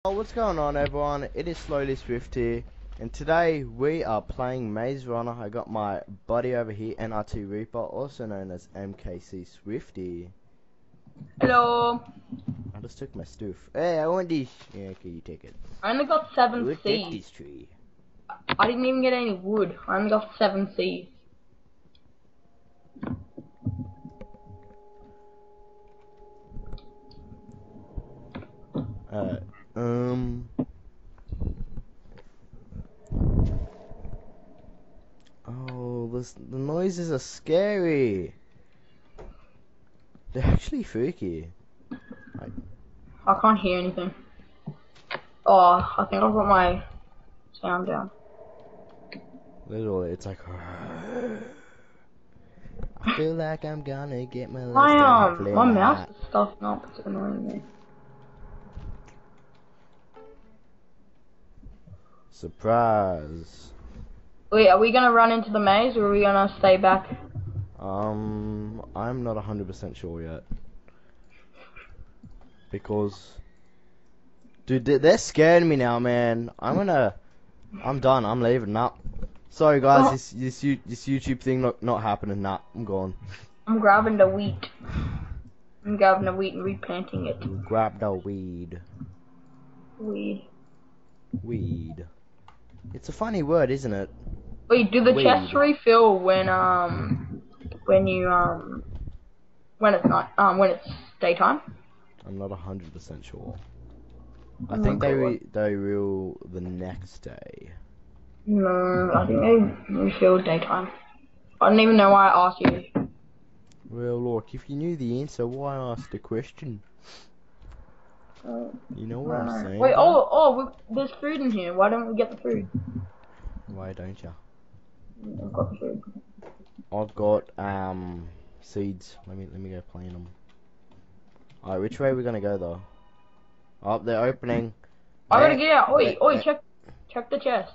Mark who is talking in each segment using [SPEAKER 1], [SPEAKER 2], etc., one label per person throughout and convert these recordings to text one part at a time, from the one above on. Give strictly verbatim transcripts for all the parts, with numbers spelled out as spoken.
[SPEAKER 1] Oh, what's going on, everyone? It is Slowly Swift here, and today we are playing Maze Runner. I got my buddy over here, N R T Reaper, also known as M K C Swifty.
[SPEAKER 2] Hello.
[SPEAKER 1] I just took my stuff. Hey, I want this. Yeah, okay, you take it.
[SPEAKER 2] I only got seven
[SPEAKER 1] We'll take
[SPEAKER 2] C's.
[SPEAKER 1] this tree.
[SPEAKER 2] I didn't even get any wood. I only got seven C's.
[SPEAKER 1] Alright, um... Oh, this, the noises are scary. They're actually freaky. Like,
[SPEAKER 2] I can't hear anything. Oh, I think I've got my sound down.
[SPEAKER 1] literally, it's like... I feel like I'm gonna get my
[SPEAKER 2] My um, my mouse
[SPEAKER 1] out.
[SPEAKER 2] is stuffing up. It's annoying me.
[SPEAKER 1] Surprise.
[SPEAKER 2] Wait, are we gonna run into the maze or are we gonna stay back?
[SPEAKER 1] Um, I'm not one hundred percent sure yet. Because... Dude, they- they're scaring me now, man. I'm gonna... I'm done. I'm leaving. Nah. Sorry, guys.
[SPEAKER 2] Oh.
[SPEAKER 1] This this you this YouTube thing not not happening. Nah, I'm gone.
[SPEAKER 2] I'm grabbing the wheat. I'm grabbing the wheat and replanting it.
[SPEAKER 1] Grab the weed.
[SPEAKER 2] Weed.
[SPEAKER 1] Weed. It's a funny word, isn't it?
[SPEAKER 2] Wait, do the
[SPEAKER 1] Weed.
[SPEAKER 2] chests refill when um when you um when it's not um when it's daytime?
[SPEAKER 1] I'm not one hundred percent sure. I
[SPEAKER 2] Oh my
[SPEAKER 1] think they
[SPEAKER 2] God.
[SPEAKER 1] re they rule the next day.
[SPEAKER 2] No, I think they refill daytime. I don't even know why I asked you.
[SPEAKER 1] Well, look, if you knew the answer, why ask the question?
[SPEAKER 2] Uh,
[SPEAKER 1] You know what I'm saying?
[SPEAKER 2] Wait,
[SPEAKER 1] bro?
[SPEAKER 2] oh, oh, we, there's food in here. Why don't we get the food?
[SPEAKER 1] Why don't you?
[SPEAKER 2] I've got the food.
[SPEAKER 1] I've got um seeds. Let me let me go plant them. Alright, which way are we gonna go though? Oh, they're opening.
[SPEAKER 2] I gotta
[SPEAKER 1] They-
[SPEAKER 2] get out. Oi,
[SPEAKER 1] they-
[SPEAKER 2] oi,
[SPEAKER 1] they-
[SPEAKER 2] check, check the chest.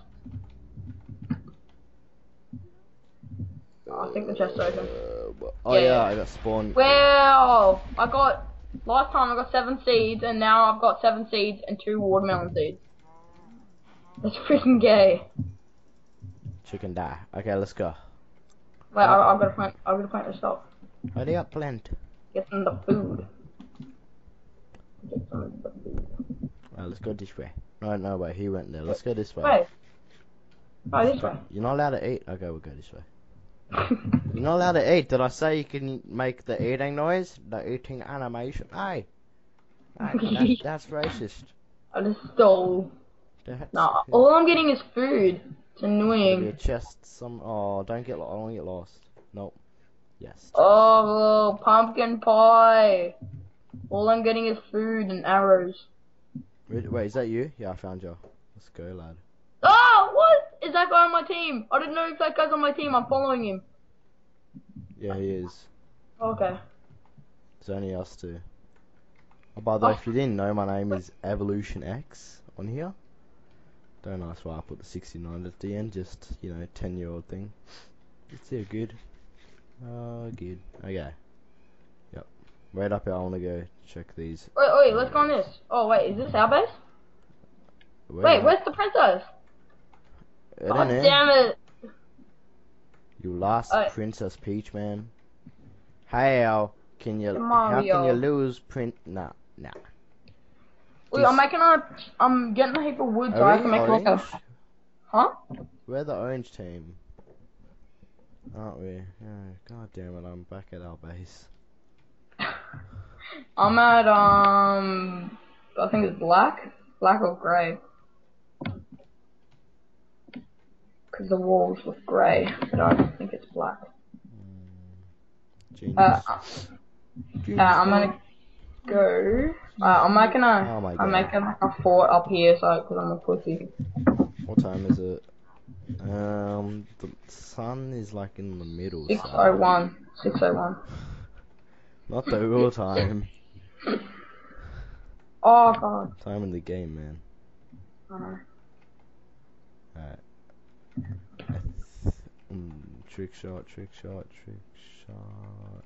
[SPEAKER 2] Oh, I think the chest's open.
[SPEAKER 1] Uh, oh
[SPEAKER 2] Yeah,
[SPEAKER 1] yeah,
[SPEAKER 2] yeah.
[SPEAKER 1] I got spawned.
[SPEAKER 2] Well, I got last time I got seven seeds, and now I've got seven seeds and two watermelon seeds. That's freaking gay.
[SPEAKER 1] Chicken die. Okay, let's go.
[SPEAKER 2] Wait, I, I've got to plant. I've got to plant this up.
[SPEAKER 1] Hurry up, plant.
[SPEAKER 2] Get some of the food. Get some of the food.
[SPEAKER 1] Alright, let's go this way. No, no way. He went there. Let's go this way.
[SPEAKER 2] Wait. Oh, this way.
[SPEAKER 1] You're not allowed to eat. Okay, we'll go this way. You're not allowed to eat. Did I say you can make the eating noise? The eating animation? Hey! Hey, that's, that's racist.
[SPEAKER 2] I just stole.
[SPEAKER 1] That's,
[SPEAKER 2] Nah, all I'm getting is food. It's
[SPEAKER 1] Your
[SPEAKER 2] annoying.
[SPEAKER 1] chest, some. Oh, don't get. lo- I don't get lost. Nope. Yes.
[SPEAKER 2] Oh, pumpkin pie. All I'm getting is food and arrows.
[SPEAKER 1] Wait, wait, is that you? Yeah, I found you. Let's go, lad.
[SPEAKER 2] Oh, what? Is that guy on my team? I didn't know if that guy's on my team. I'm following him.
[SPEAKER 1] Yeah, he is.
[SPEAKER 2] Okay.
[SPEAKER 1] It's only us two. Oh, by the way,
[SPEAKER 2] Oh.
[SPEAKER 1] if you didn't know, my name is Evolution X on here. Don't ask why I put the sixty-nine at the end. Just, you know, ten year old thing. It's still good. Oh, good. Okay. Yep. Right up here, I want to go check these.
[SPEAKER 2] Wait, wait, let's go on this. Oh, wait, is this our base?
[SPEAKER 1] Where
[SPEAKER 2] Wait,
[SPEAKER 1] at?
[SPEAKER 2] where's the princess?
[SPEAKER 1] I
[SPEAKER 2] Oh,
[SPEAKER 1] don't know.
[SPEAKER 2] damn it.
[SPEAKER 1] You lost
[SPEAKER 2] Uh,
[SPEAKER 1] Princess Peach, man. How can you? How
[SPEAKER 2] Mario.
[SPEAKER 1] can you lose, Prin? Nah, nah.
[SPEAKER 2] Wait,
[SPEAKER 1] This-
[SPEAKER 2] I'm making a. I'm getting a heap of wood so
[SPEAKER 1] Are
[SPEAKER 2] I
[SPEAKER 1] we
[SPEAKER 2] can make like a.
[SPEAKER 1] orange?
[SPEAKER 2] Huh?
[SPEAKER 1] We're the orange team, aren't we? Yeah. God damn it! I'm back at our base.
[SPEAKER 2] I'm at um. I think it's black, black or grey. Because the walls look grey, but I don't think it's black.
[SPEAKER 1] Genius.
[SPEAKER 2] Uh, uh,
[SPEAKER 1] Genius.
[SPEAKER 2] I'm gonna go. Uh, I'm making a.
[SPEAKER 1] Oh my
[SPEAKER 2] I'm
[SPEAKER 1] God.
[SPEAKER 2] making like a fort up here, so because I'm a pussy.
[SPEAKER 1] What time is it? Um, the sun is like in the middle.
[SPEAKER 2] Six
[SPEAKER 1] so-
[SPEAKER 2] oh one. Six oh one.
[SPEAKER 1] Not the real time.
[SPEAKER 2] Oh god.
[SPEAKER 1] Time in the game, man.
[SPEAKER 2] Uh,
[SPEAKER 1] Alright. Mm, trick shot, trick shot, trick shot.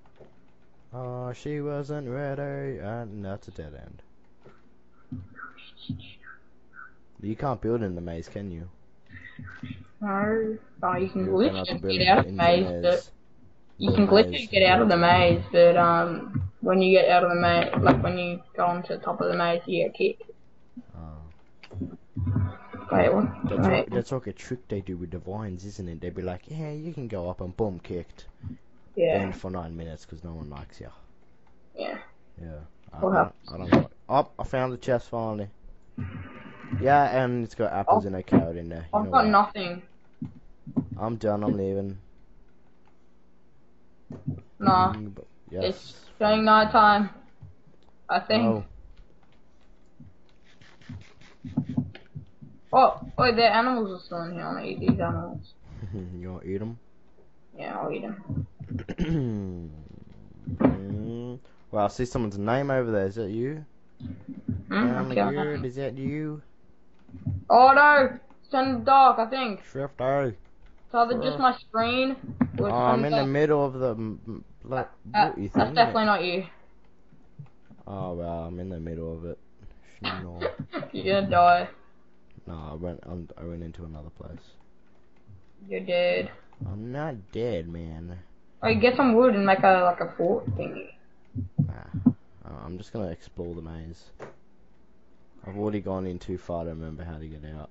[SPEAKER 1] Oh, she wasn't ready, and that's a dead end. You can't build in the maze, can you?
[SPEAKER 2] No. Oh, you can
[SPEAKER 1] You're gonna have to
[SPEAKER 2] glitch
[SPEAKER 1] build
[SPEAKER 2] and get out of the
[SPEAKER 1] in the
[SPEAKER 2] maze, but
[SPEAKER 1] maze.
[SPEAKER 2] you
[SPEAKER 1] The
[SPEAKER 2] can glitch
[SPEAKER 1] maze.
[SPEAKER 2] and get out of the maze, but um, when you get out of the maze, like when you go onto the top of the maze, you get kicked.
[SPEAKER 1] Oh.
[SPEAKER 2] Wait, what?
[SPEAKER 1] That's
[SPEAKER 2] Wait.
[SPEAKER 1] like, that's like a trick they do with the vines, isn't it? They'd be like, yeah, you can go up and boom, kicked.
[SPEAKER 2] Yeah.
[SPEAKER 1] Banned for nine minutes because no one likes you.
[SPEAKER 2] Yeah.
[SPEAKER 1] Yeah. I,
[SPEAKER 2] What
[SPEAKER 1] I, don't, I don't like. Oh, I found the chest finally. Yeah, and it's got apples
[SPEAKER 2] Oh,
[SPEAKER 1] and a carrot in there. You
[SPEAKER 2] I've
[SPEAKER 1] know
[SPEAKER 2] got
[SPEAKER 1] what?
[SPEAKER 2] nothing.
[SPEAKER 1] I'm done. I'm leaving.
[SPEAKER 2] Nah.
[SPEAKER 1] Mm, but
[SPEAKER 2] It's
[SPEAKER 1] yes.
[SPEAKER 2] getting night time. I think.
[SPEAKER 1] Oh.
[SPEAKER 2] Oh, wait, the animals are still in here. I'm gonna eat these animals.
[SPEAKER 1] You want to eat them?
[SPEAKER 2] Yeah, I'll eat them.
[SPEAKER 1] Mm. Well, I see someone's name over there. Is that you?
[SPEAKER 2] Hmm?
[SPEAKER 1] Oh
[SPEAKER 2] I'm
[SPEAKER 1] my
[SPEAKER 2] killing
[SPEAKER 1] god,
[SPEAKER 2] them.
[SPEAKER 1] is that you?
[SPEAKER 2] Oh no! It's turning dark, I think.
[SPEAKER 1] Shrifto.
[SPEAKER 2] It's either just
[SPEAKER 1] Sure.
[SPEAKER 2] my screen or
[SPEAKER 1] Oh,
[SPEAKER 2] it's
[SPEAKER 1] I'm
[SPEAKER 2] turning
[SPEAKER 1] in the
[SPEAKER 2] dark.
[SPEAKER 1] middle of the m- m- black
[SPEAKER 2] Uh,
[SPEAKER 1] booty
[SPEAKER 2] that's
[SPEAKER 1] thing.
[SPEAKER 2] definitely not you.
[SPEAKER 1] Oh well, I'm in the middle of it. No,
[SPEAKER 2] You're gonna die.
[SPEAKER 1] no, I went, I'm, I went into another place.
[SPEAKER 2] You're dead.
[SPEAKER 1] I'm not dead, man.
[SPEAKER 2] Oh, you get some wood and make a like a fort thingy.
[SPEAKER 1] Nah, uh, I'm just gonna explore the maze. I've already gone in too far to remember how to get out.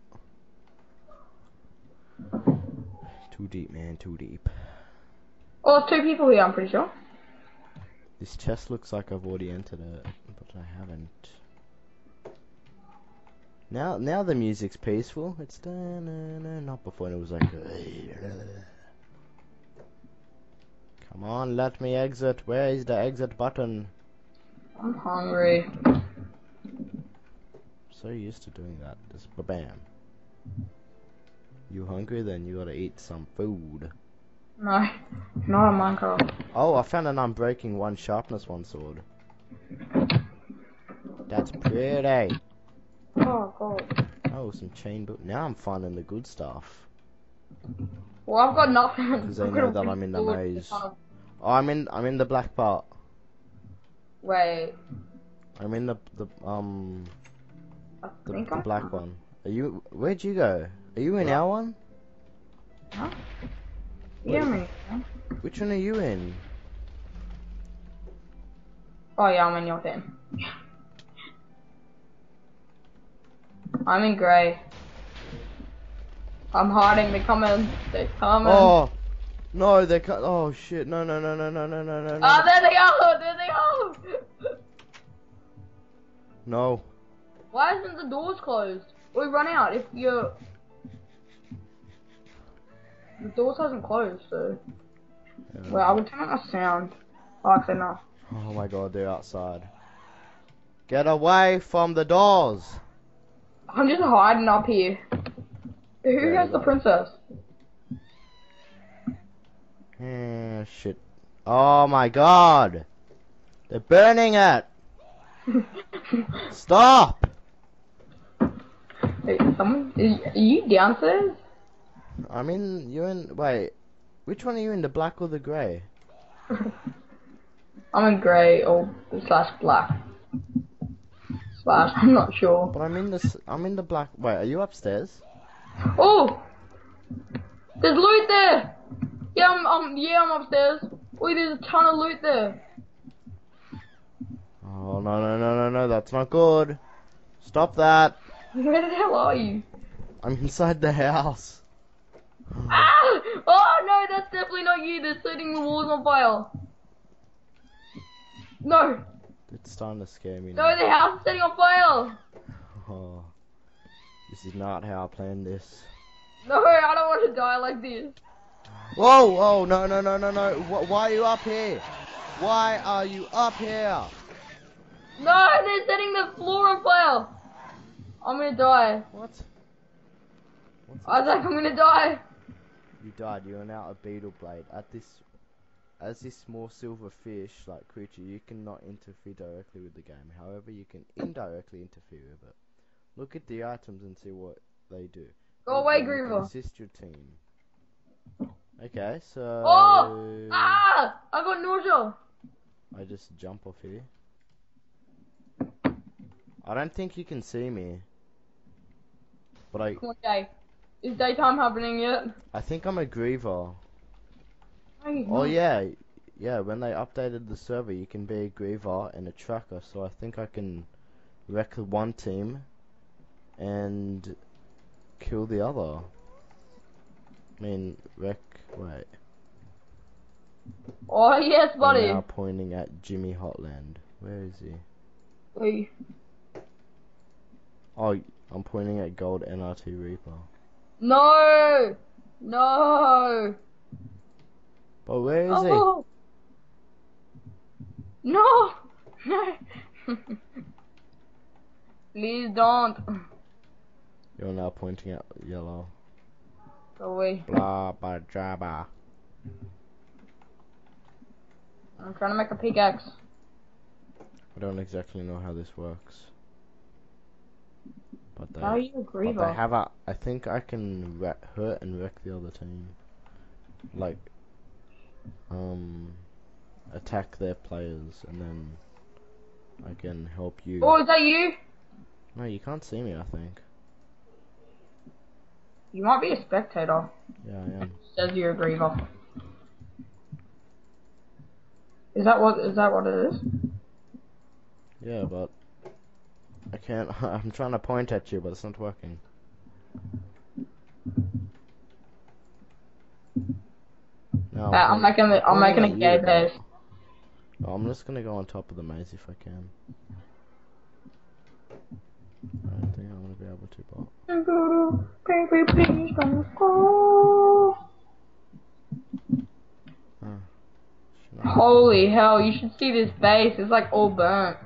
[SPEAKER 1] Too deep, man, too deep.
[SPEAKER 2] Oh, there's two people here, I'm pretty sure.
[SPEAKER 1] This chest looks like I've already entered it, but I haven't. Now, now the music's peaceful. It's da na na. Not before it was like. Come on, let me exit. Where is the exit button?
[SPEAKER 2] I'm hungry.
[SPEAKER 1] So used to doing that. Just ba-bam. You hungry? Then you gotta eat some food.
[SPEAKER 2] No, not a Minecraft.
[SPEAKER 1] Oh, I found an unbreaking one sharpness one sword. That's pretty.
[SPEAKER 2] Oh god.
[SPEAKER 1] Oh, some chain book. Now I'm finding the good stuff.
[SPEAKER 2] Well, I've got nothing.
[SPEAKER 1] Because they know that I'm in the maze.
[SPEAKER 2] Kind of...
[SPEAKER 1] Oh, I'm in. I'm in the black part.
[SPEAKER 2] Wait.
[SPEAKER 1] I'm in the the um
[SPEAKER 2] I
[SPEAKER 1] the,
[SPEAKER 2] think
[SPEAKER 1] the
[SPEAKER 2] I'm...
[SPEAKER 1] black one. Are you? Where'd you go? Are you in our one?
[SPEAKER 2] Huh? Yeah, me.
[SPEAKER 1] Which one are you in?
[SPEAKER 2] Oh yeah, I'm in your thing. I'm in grey. I'm hiding. They're coming. They're coming.
[SPEAKER 1] Oh no, they cut. Oh shit! No, no, no, no, no, no, no, no.
[SPEAKER 2] Oh, there they are! There they are!
[SPEAKER 1] No.
[SPEAKER 2] Why isn't the doors closed? We run out if you're... The doors hasn't closed, so...
[SPEAKER 1] Yeah.
[SPEAKER 2] Well, I would turn up my sound. Oh, actually, no.
[SPEAKER 1] Oh my god, they're outside. Get away from the doors!
[SPEAKER 2] I'm just hiding up here. Who
[SPEAKER 1] Yeah,
[SPEAKER 2] has the
[SPEAKER 1] got it.
[SPEAKER 2] princess?
[SPEAKER 1] Eh, shit. Oh my god! They're burning it! Stop!
[SPEAKER 2] Wait, someone... Are you downstairs?
[SPEAKER 1] I'm in. You're in. Wait. Which one are you in? The black or the grey?
[SPEAKER 2] I'm in grey or slash black. Slash, I'm not sure.
[SPEAKER 1] But I'm in the. s- I'm in the black. Wait, are you upstairs?
[SPEAKER 2] Oh! There's loot there! Yeah, I'm, um, yeah, I'm upstairs. Wait, there's a ton of loot there.
[SPEAKER 1] Oh no no no no no! That's not good. Stop that!
[SPEAKER 2] Where the hell are you?
[SPEAKER 1] I'm inside the house.
[SPEAKER 2] Ah! Oh no, that's definitely not you. They're setting the walls on fire. No,
[SPEAKER 1] It's starting to scare me
[SPEAKER 2] no,
[SPEAKER 1] now.
[SPEAKER 2] the house is setting on fire.
[SPEAKER 1] Oh, this is not how I planned this.
[SPEAKER 2] No, I don't want to die like this.
[SPEAKER 1] Whoa, whoa, no, no, no, no, no. Wh why are you up here? Why are you up here?
[SPEAKER 2] No, they're setting the floor on fire. I'm gonna die.
[SPEAKER 1] What? What's
[SPEAKER 2] Isaac, I'm gonna die.
[SPEAKER 1] You died. You are now a beetle blade. At this, as this small silver fish-like creature, you cannot interfere directly with the game. However, you can indirectly interfere with it. Look at the items and see what they do.
[SPEAKER 2] Go
[SPEAKER 1] Also,
[SPEAKER 2] away,
[SPEAKER 1] you can
[SPEAKER 2] Griever.
[SPEAKER 1] assist your team. Okay, so
[SPEAKER 2] Oh! Ah! I got nausea.
[SPEAKER 1] I just jump off here. I don't think you can see me. But I
[SPEAKER 2] Come on, Day. Is daytime happening yet?
[SPEAKER 1] I think I'm a griever.
[SPEAKER 2] No, you're
[SPEAKER 1] Oh
[SPEAKER 2] not.
[SPEAKER 1] yeah, yeah. When they updated the server, you can be a griever and a tracker. So I think I can wreck one team and kill the other. I mean, wreck. Wait.
[SPEAKER 2] Oh, yes,
[SPEAKER 1] We're
[SPEAKER 2] buddy.
[SPEAKER 1] now pointing at Jimmy Hotland. Where is he?
[SPEAKER 2] Wait.
[SPEAKER 1] Oh, I'm pointing at Gold N R T Reaper.
[SPEAKER 2] No! No!
[SPEAKER 1] But where is
[SPEAKER 2] Oh! No! No! Please don't.
[SPEAKER 1] he? You're now pointing at yellow.
[SPEAKER 2] Go away.
[SPEAKER 1] Blah blah jabba.
[SPEAKER 2] I'm trying to make a pickaxe.
[SPEAKER 1] I don't exactly know how this works. But they,
[SPEAKER 2] How are you a
[SPEAKER 1] but they
[SPEAKER 2] griever?
[SPEAKER 1] have a. I think I can wreck, hurt and wreck the other team. Like, um, attack their players and then I can help you.
[SPEAKER 2] Oh, is that you?
[SPEAKER 1] No, you can't see me. I think.
[SPEAKER 2] You might be a spectator.
[SPEAKER 1] Yeah, I am.
[SPEAKER 2] Says you're a griever. Is that what? Is that what it is?
[SPEAKER 1] Yeah, but I can't. I'm trying to point at you, but it's not working. No,
[SPEAKER 2] Uh, I'm making it. I'm making a
[SPEAKER 1] pointing
[SPEAKER 2] gay
[SPEAKER 1] at you,
[SPEAKER 2] base.
[SPEAKER 1] but- Oh, I'm just gonna go on top of the maze if I can. I don't think I'm gonna be able to, but
[SPEAKER 2] Baby, please don't go.
[SPEAKER 1] uh, should I-
[SPEAKER 2] Holy hell! You should see this base. It's like all burnt.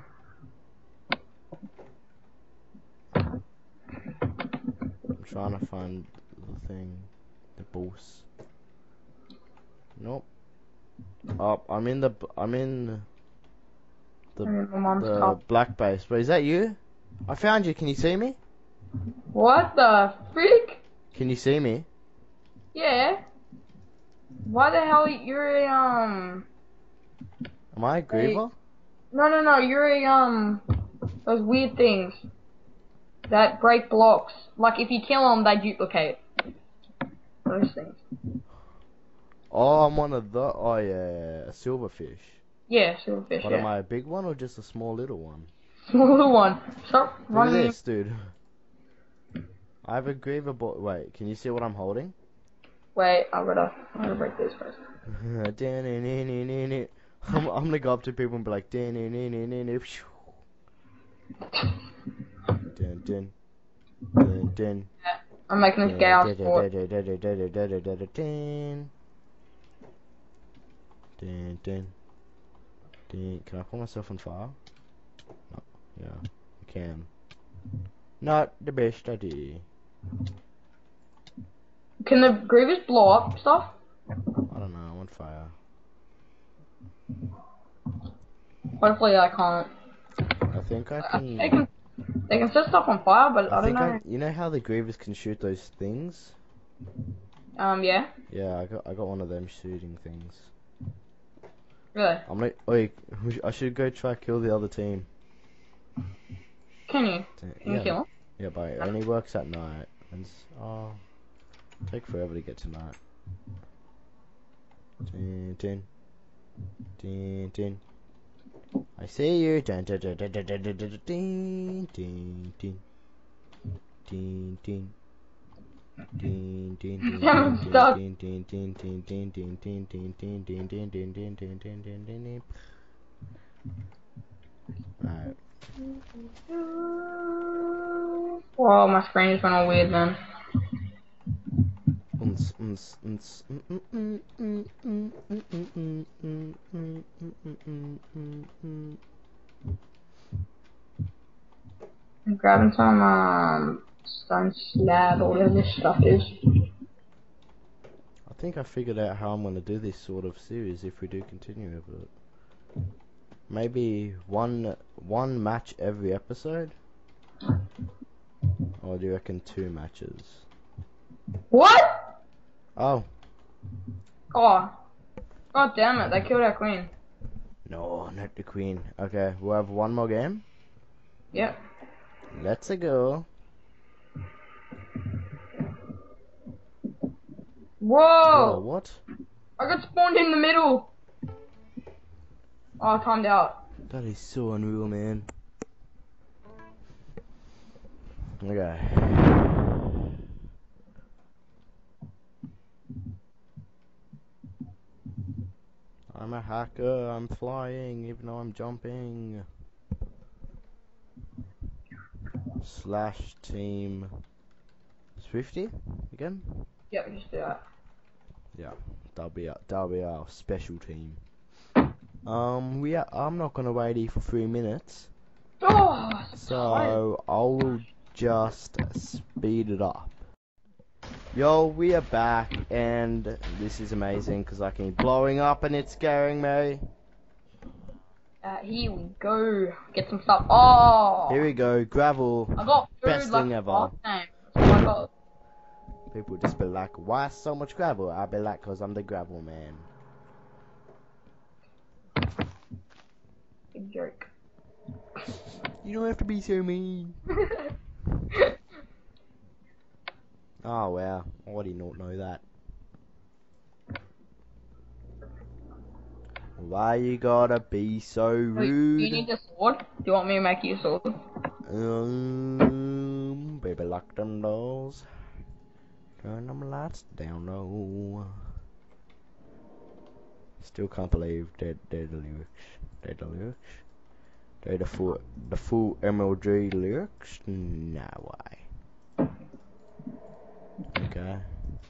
[SPEAKER 1] I'm trying to find the thing, the boss. Nope. Oh, I'm in the. b- I'm in the
[SPEAKER 2] I'm in my mom's
[SPEAKER 1] the
[SPEAKER 2] cup.
[SPEAKER 1] black base. But is that you? I found you. Can you see me?
[SPEAKER 2] What the freak?
[SPEAKER 1] Can you see me?
[SPEAKER 2] Yeah. Why the hell you're a um?
[SPEAKER 1] Am I a griever?
[SPEAKER 2] No, no, no. You're a um. Those weird things that break blocks. Like if you kill them, they duplicate. Those things.
[SPEAKER 1] Oh, I'm one of the. Oh yeah, yeah, yeah, a silverfish.
[SPEAKER 2] Yeah, silverfish.
[SPEAKER 1] But
[SPEAKER 2] Yeah.
[SPEAKER 1] am I a big one or just a small little one?
[SPEAKER 2] Smaller one. Stop
[SPEAKER 1] Look at
[SPEAKER 2] running.
[SPEAKER 1] this, dude. I have a griever bo- Wait, can you see what I'm holding?
[SPEAKER 2] Wait, I gotta, I gotta break this first.
[SPEAKER 1] I'm, I'm gonna go up to people and be like, dun, dun, dun, dun, dun.
[SPEAKER 2] I'm making this gay ass sport.
[SPEAKER 1] Dun, dun, dun. Dun. Can I put myself on fire? No. Yeah, I can. Not the best idea.
[SPEAKER 2] Can the grievous blow up stuff?
[SPEAKER 1] I don't know, I'm on fire.
[SPEAKER 2] Hopefully I can't.
[SPEAKER 1] I think I
[SPEAKER 2] Uh,
[SPEAKER 1] can.
[SPEAKER 2] They can, they can set stuff on fire, but I,
[SPEAKER 1] I
[SPEAKER 2] don't
[SPEAKER 1] think
[SPEAKER 2] know.
[SPEAKER 1] I. You know how the grievers can shoot those things?
[SPEAKER 2] Um, yeah,
[SPEAKER 1] Yeah, I got I got one of them shooting things.
[SPEAKER 2] really.
[SPEAKER 1] I'm like, wait, I should go try kill the other team.
[SPEAKER 2] Can you? Can you
[SPEAKER 1] Yeah,
[SPEAKER 2] kill him?
[SPEAKER 1] yeah, but it only works at night. And s- oh, take forever to get to night. Dun, dun, dun, dun. I see you. Dun, dun, dun, dun, dun, dun, dun, dun, dun, dun, dun. Dun, dun. Dun, dun, dun,
[SPEAKER 2] I'm
[SPEAKER 1] dun,
[SPEAKER 2] stuck.
[SPEAKER 1] dun, dun, dun, dun, dun, dun, dun, dun, dun, dun, dun, dun, dun, dun, dun, dun, dun, dun. Alright.
[SPEAKER 2] Whoa, my screen just went all weird, man.
[SPEAKER 1] Uns, uns, uns, mm, mm, mm, mm, mm, mm, mm, mm, mm, mm, mm, mm, mm, mm.
[SPEAKER 2] I'm grabbing some um stone slab or whatever this stuff is.
[SPEAKER 1] I think I figured out how I'm going to do this sort of series if we do continue with it. Maybe one one match every episode? Or do you reckon two matches?
[SPEAKER 2] What?
[SPEAKER 1] Oh,
[SPEAKER 2] Oh. God damn it, they killed our queen.
[SPEAKER 1] no, not the queen. Okay, we'll have one more game.
[SPEAKER 2] Yep.
[SPEAKER 1] Let's go. Whoa,
[SPEAKER 2] Whoa!
[SPEAKER 1] what?
[SPEAKER 2] I got spawned in the middle. Oh, I timed out.
[SPEAKER 1] That is so unreal, man. Okay. I'm a hacker, I'm flying, even though I'm jumping. Slash team Swifty again?
[SPEAKER 2] Yep, just do that.
[SPEAKER 1] Yeah, that'll be our, that'll be our special team. Um, we are, I'm not gonna wait here for three minutes,
[SPEAKER 2] Oh,
[SPEAKER 1] so I'll just speed it up. Yo, we are back, and this is amazing because I can keep blowing up and it's scaring me.
[SPEAKER 2] Uh, here we go. Get some stuff. Oh!
[SPEAKER 1] Here we go, gravel.
[SPEAKER 2] I got food
[SPEAKER 1] Best
[SPEAKER 2] like
[SPEAKER 1] thing ever.
[SPEAKER 2] last time. That's all I got.
[SPEAKER 1] People just be like, why so much gravel? I'll be like, cause I'm the gravel man.
[SPEAKER 2] Big joke.
[SPEAKER 1] You don't have to be so mean. Oh wow, I did not know that. Why you gotta be so
[SPEAKER 2] Wait,
[SPEAKER 1] rude?
[SPEAKER 2] do you need a sword? Do you want me to make you a sword?
[SPEAKER 1] Um, baby, lock them doors. Turn them lights down low. Still can't believe they're, they're the lyrics. They're the lyrics. They're the full, the full M L G lyrics. No way. Okay.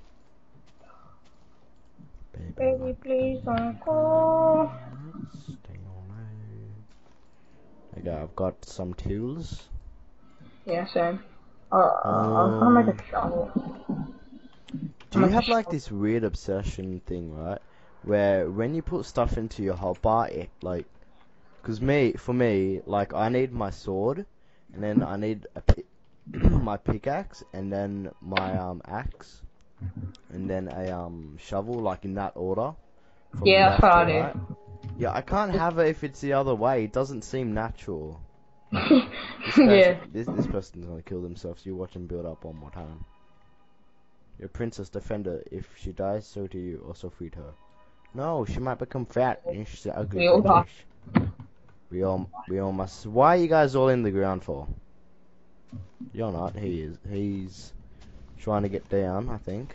[SPEAKER 1] Baby,
[SPEAKER 2] Baby,
[SPEAKER 1] lock
[SPEAKER 2] please
[SPEAKER 1] them
[SPEAKER 2] don't go.
[SPEAKER 1] doors down low. Okay, I've got some tools.
[SPEAKER 2] Yeah, same. Uh, I was gonna make a shovel.
[SPEAKER 1] Do you have like this weird obsession thing, right? Where when you put stuff into your hotbar, it like, cause me, for me, like I need my sword, and then I need a pi my pickaxe, and then my um axe, and then a um shovel, like in that order, from
[SPEAKER 2] Yeah,
[SPEAKER 1] left
[SPEAKER 2] that's
[SPEAKER 1] to
[SPEAKER 2] what I
[SPEAKER 1] right. Yeah, I can't have it if it's the other way. It doesn't seem natural.
[SPEAKER 2] do.
[SPEAKER 1] This guy's-
[SPEAKER 2] Yeah.
[SPEAKER 1] This this person's gonna kill themselves. You watch them build up one more time. Your princess defender. If she dies, so do you. Also feed her. No, she might become fat and she's an ugly
[SPEAKER 2] We all die.
[SPEAKER 1] princess. We all, we all must. Why are you guys all in the ground for? You're not. He is. He's trying to get down, I think.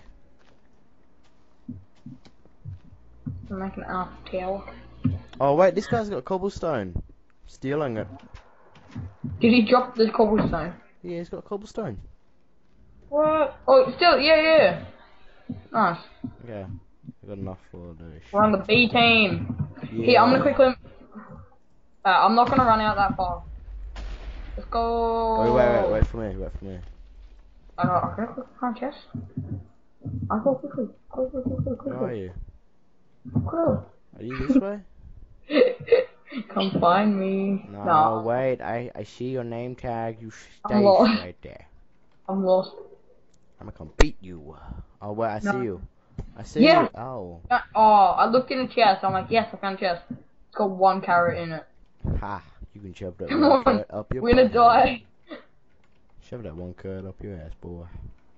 [SPEAKER 2] I'm making an half tail.
[SPEAKER 1] Oh wait, this guy's got cobblestone. Stealing it.
[SPEAKER 2] Did he drop the cobblestone?
[SPEAKER 1] Yeah, he's got cobblestone.
[SPEAKER 2] What? Oh, still, yeah, yeah. Nice.
[SPEAKER 1] Okay, I got enough for the.
[SPEAKER 2] We're on the B team.
[SPEAKER 1] Yeah.
[SPEAKER 2] Here, I'm gonna quickly. Uh, I'm not gonna run out that far. Let's go.
[SPEAKER 1] Oh, wait, wait, wait for me. Wait for me.
[SPEAKER 2] Uh, I'm gonna quickly find chest. I'll go quickly. Go, go, go, go, go.
[SPEAKER 1] Where are you?
[SPEAKER 2] Go.
[SPEAKER 1] Are you this way?
[SPEAKER 2] Come find me.
[SPEAKER 1] No,
[SPEAKER 2] No,
[SPEAKER 1] wait. I I see your name tag. You
[SPEAKER 2] I'm
[SPEAKER 1] stay
[SPEAKER 2] lost.
[SPEAKER 1] right there.
[SPEAKER 2] I'm lost.
[SPEAKER 1] I'm gonna come beat you. Oh wait, I
[SPEAKER 2] No.
[SPEAKER 1] see you. I see
[SPEAKER 2] Yeah.
[SPEAKER 1] you. Oh.
[SPEAKER 2] Uh, Oh, I looked in the chest. I'm like, yes, I found a chest. It's got one carrot in it.
[SPEAKER 1] Ha! You can shove that
[SPEAKER 2] Come
[SPEAKER 1] one
[SPEAKER 2] on,
[SPEAKER 1] carrot up your
[SPEAKER 2] we're gonna
[SPEAKER 1] butt.
[SPEAKER 2] die.
[SPEAKER 1] Shove that one carrot up your ass, boy.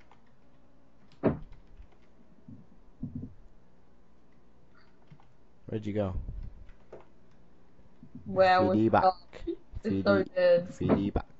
[SPEAKER 1] Where'd you go?
[SPEAKER 2] Where was
[SPEAKER 1] Feedy back.
[SPEAKER 2] It's so
[SPEAKER 1] Feedy,
[SPEAKER 2] dead.
[SPEAKER 1] feedy back.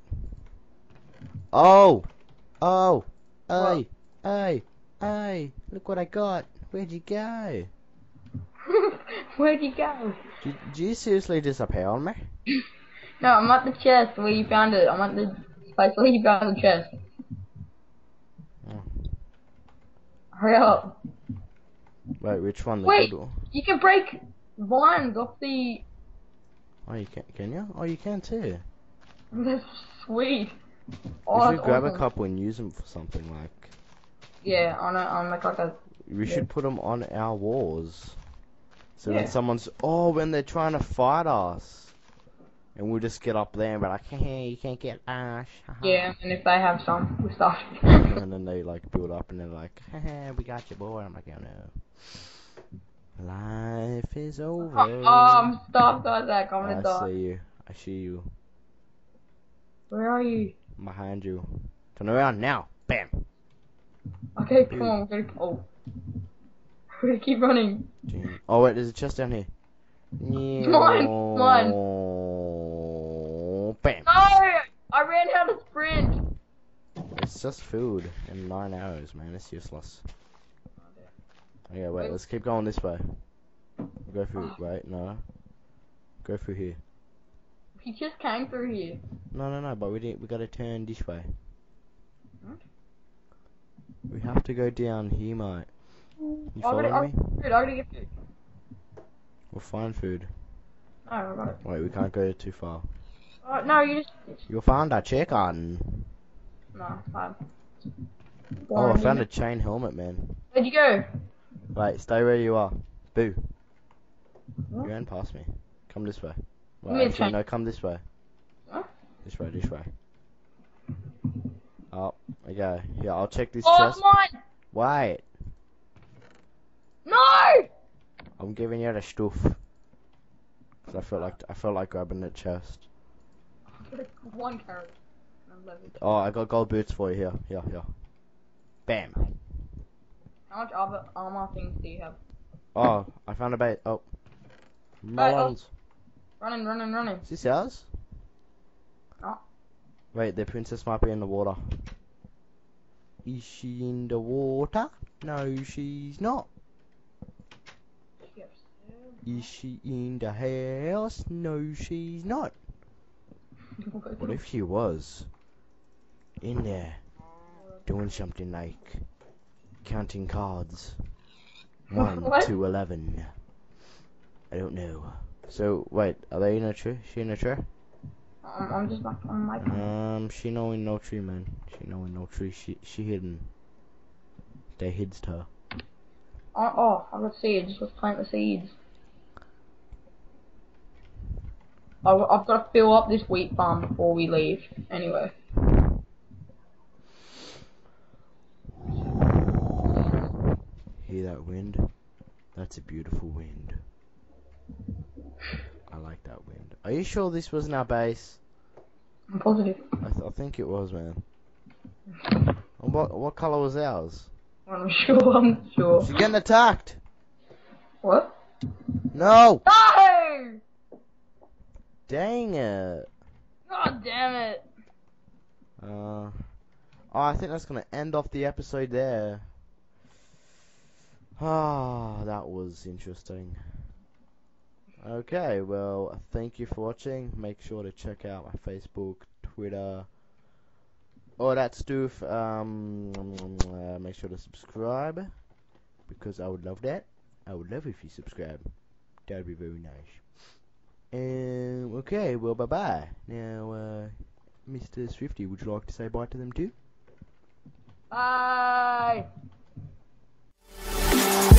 [SPEAKER 1] Oh! Oh!
[SPEAKER 2] What?
[SPEAKER 1] Hey! Hey! Hey! Look what I got! Where'd you go?
[SPEAKER 2] Where'd you go?
[SPEAKER 1] Did, did you seriously disappear on me?
[SPEAKER 2] No, I'm at the chest where you found it. I'm at the place where you found the chest.
[SPEAKER 1] Oh.
[SPEAKER 2] Hurry up.
[SPEAKER 1] Wait, which one? The
[SPEAKER 2] Wait.
[SPEAKER 1] good one?
[SPEAKER 2] You can break vines off the...
[SPEAKER 1] Oh, you can, can you? Oh, you can too.
[SPEAKER 2] That's sweet.
[SPEAKER 1] You
[SPEAKER 2] Oh,
[SPEAKER 1] should
[SPEAKER 2] that's
[SPEAKER 1] grab
[SPEAKER 2] awesome.
[SPEAKER 1] a couple and use them for something like.
[SPEAKER 2] Yeah, on a, on like, like a...
[SPEAKER 1] We
[SPEAKER 2] Yeah.
[SPEAKER 1] should put them on our walls. So
[SPEAKER 2] Yeah.
[SPEAKER 1] when someone's, oh, when they're trying to fight us, and we'll just get up there and be like, hey, you can't get us. haha."
[SPEAKER 2] Yeah, and if they have some, we start.
[SPEAKER 1] And then they like build up and they're like, hey, we got you, boy. I'm like, oh no. Life is over.
[SPEAKER 2] Um, stop, Isaac. I'm gonna
[SPEAKER 1] I
[SPEAKER 2] die.
[SPEAKER 1] see you. I see you.
[SPEAKER 2] Where are you?
[SPEAKER 1] I'm behind you. Turn around now. Bam.
[SPEAKER 2] Okay, come on, we're gonna. Oh. We're gonna keep running.
[SPEAKER 1] Gee. Oh wait, there's a chest down here.
[SPEAKER 2] Mine! Mine!
[SPEAKER 1] Bam.
[SPEAKER 2] No! I ran out of sprint!
[SPEAKER 1] It's just food and nine arrows, man. It's useless. Okay, wait. Let's keep going this way. Go through. Right? No. Go through here.
[SPEAKER 2] He just came through here.
[SPEAKER 1] No, no, no. But we didn't. We gotta turn this way.
[SPEAKER 2] Hmm?
[SPEAKER 1] We have to go down here, mate. You
[SPEAKER 2] I
[SPEAKER 1] following
[SPEAKER 2] gotta,
[SPEAKER 1] me?
[SPEAKER 2] I, dude, I gotta get food.
[SPEAKER 1] We'll find food.
[SPEAKER 2] Oh, I got it.
[SPEAKER 1] Wait, we can't go too far.
[SPEAKER 2] Oh, no, you just.
[SPEAKER 1] You found a chicken.
[SPEAKER 2] No, it's fine.
[SPEAKER 1] Oh, I found a chain helmet, man.
[SPEAKER 2] Where'd you go?
[SPEAKER 1] Wait, stay where you are. Boo.
[SPEAKER 2] What?
[SPEAKER 1] You ran past me. Come this way.
[SPEAKER 2] Give me
[SPEAKER 1] Wait,
[SPEAKER 2] a
[SPEAKER 1] actually,
[SPEAKER 2] chain.
[SPEAKER 1] no, come this way.
[SPEAKER 2] What?
[SPEAKER 1] This way, this way. Oh, okay. Yeah, I'll check this
[SPEAKER 2] Oh,
[SPEAKER 1] chest.
[SPEAKER 2] it's mine!
[SPEAKER 1] Wait.
[SPEAKER 2] No!
[SPEAKER 1] I'm giving you the stuff. Cause I felt like I felt like grabbing the chest.
[SPEAKER 2] One carrot. I'm level two.
[SPEAKER 1] Oh, I got gold boots for you here. Here, here. Bam.
[SPEAKER 2] How much other armor things do you have?
[SPEAKER 1] Oh, I found a bait. Oh. Melons.
[SPEAKER 2] Running, running, running.
[SPEAKER 1] Is this ours?
[SPEAKER 2] No.
[SPEAKER 1] Wait, the princess might be in the water. Is she in the water? No, she's not. Is she in the house? No, she's not. What if she was in there doing something like counting cards? One
[SPEAKER 2] What?
[SPEAKER 1] to eleven. I don't know. So wait, are they in a tree? She in a tree?
[SPEAKER 2] Um, I'm just back on my.
[SPEAKER 1] Um, she no in no tree, man. She no in no tree. She she hidden. They hid her.
[SPEAKER 2] Oh, oh, I got seeds. Let's plant the seeds. I, I've got to fill up this wheat farm before we leave. Anyway.
[SPEAKER 1] Hear that wind? That's a beautiful wind. I like that wind. Are you sure this wasn't our base?
[SPEAKER 2] I'm positive.
[SPEAKER 1] I, th I think it was, man. And what what color was ours?
[SPEAKER 2] I'm sure, I'm sure.
[SPEAKER 1] She's getting attacked.
[SPEAKER 2] What?
[SPEAKER 1] No!
[SPEAKER 2] No!
[SPEAKER 1] Dang it.
[SPEAKER 2] God damn it.
[SPEAKER 1] Uh, oh, I think that's gonna end off the episode there. Ah, that was interesting. Okay, well, thank you for watching. Make sure to check out my Facebook, Twitter, all that stuff. Um, uh, make sure to subscribe, because I would love that. I would love if you subscribe. That would be very nice. And okay, well, bye bye. Now, uh, Mister Swifty, would you like to say bye to them too?
[SPEAKER 2] Bye.